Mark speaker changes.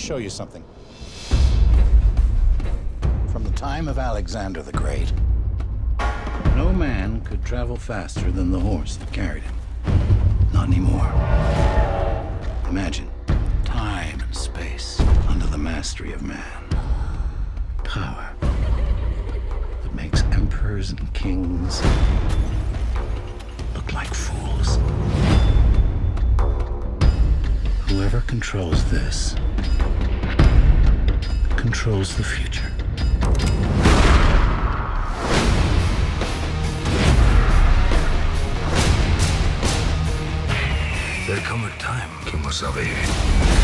Speaker 1: show you something. From the time of Alexander the Great, no man could travel faster than the horse that carried him. Not anymore. Imagine time and space under the mastery of man. Power that makes emperors and kings look like fools. Whoever controls this controls the future.
Speaker 2: There come a time que vous savez.